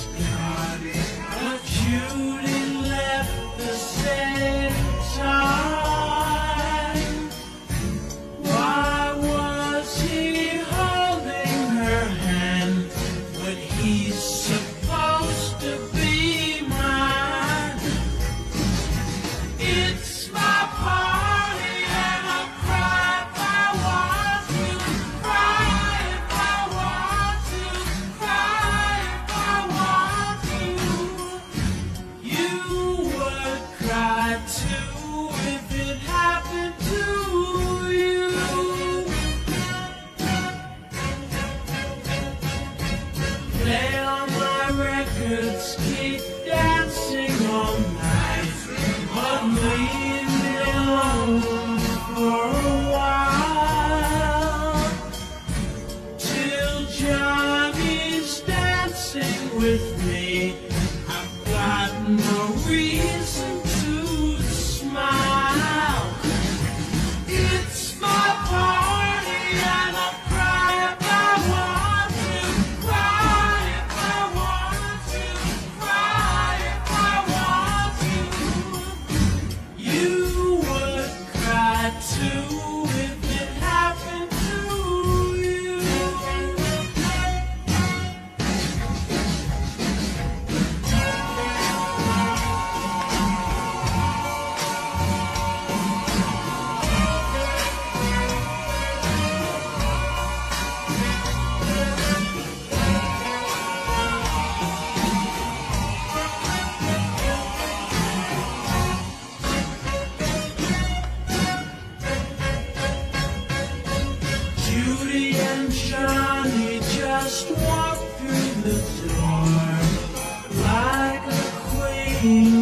But Judy left the same time. Why was he holding her hand when he's supposed to be mine? It's my party and I'll cry if I want to, cry if I want to, cry if I want to. You would cry too if it happened to you. Play on my records, keep dancing all night, but leave me alone for a while, till Johnny's dancing with me. I've got no reason to smile. It's my party and I'll cry if I want to, cry if I want to, cry if I want to. You would cry too if it happened to you. Judy and Johnny just walked through the door like a queen